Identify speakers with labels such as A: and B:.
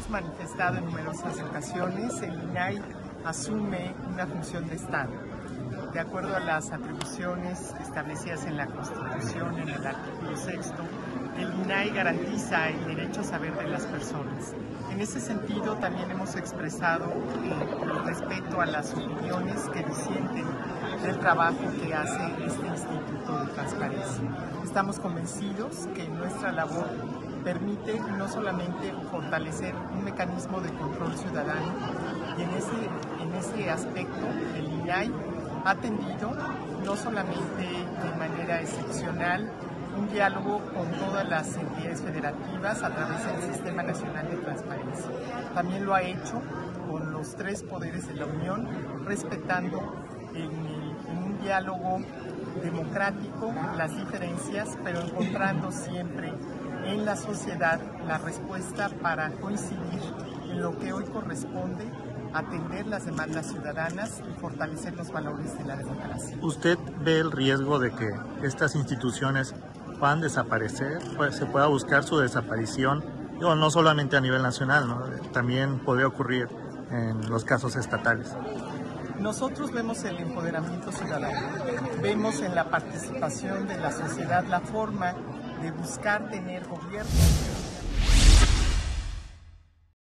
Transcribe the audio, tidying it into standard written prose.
A: hemos manifestado en numerosas ocasiones, el INAI asume una función de Estado. De acuerdo a las atribuciones establecidas en la Constitución, en el artículo 6, el INAI garantiza el derecho a saber de las personas. En ese sentido, también hemos expresado el respeto a las opiniones que disienten del trabajo que hace este Instituto de Transparencia. Estamos convencidos que nuestra labor permite no solamente fortalecer un mecanismo de control ciudadano, y en ese aspecto el INAI ha atendido no solamente de manera excepcional un diálogo con todas las entidades federativas a través del Sistema Nacional de Transparencia. También lo ha hecho con los 3 poderes de la Unión, respetando en un diálogo democrático las diferencias, pero encontrando siempre en la sociedad la respuesta para coincidir en lo que hoy corresponde atender las demandas ciudadanas y fortalecer los valores de la democracia.
B: ¿Usted ve el riesgo de que estas instituciones puedan desaparecer? Pues se pueda buscar su desaparición, no solamente a nivel nacional, ¿no? También podría ocurrir en los casos estatales.
A: Nosotros vemos el empoderamiento ciudadano, vemos en la participación de la sociedad la forma de buscar tener gobiernos